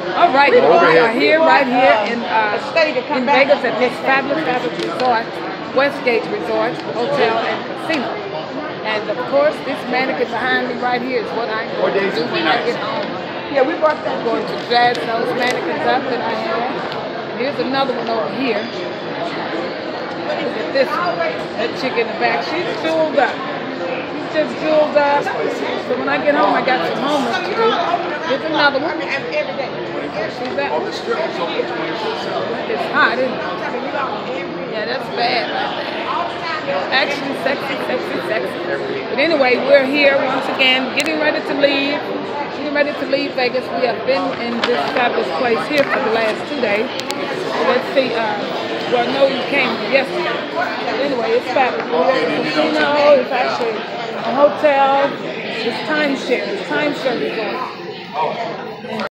All right, we are here, right here in Vegas at this fabulous resort, Westgate Resort Hotel and Casino. And of course, this mannequin behind me right here is what I'm going to do when I get home. Yeah, we brought that. I'm going to jazz those mannequins up that I have. And here's another one over here. Look at this one. That chick in the back, she's jeweled up. She's just jeweled up. So when I get home, I got some homework to do. Here's another one. See that? It's hot, isn't it? Yeah, that's bad right there. Actually, sexy. But anyway, we're here once again, getting ready to leave Vegas. We have been in this fabulous place here for the last 2 days. Let's see. Well, no, you came yesterday. But anyway, it's fabulous. We're at the casino. It's actually a hotel. It's timeshare. It's timeshare resort.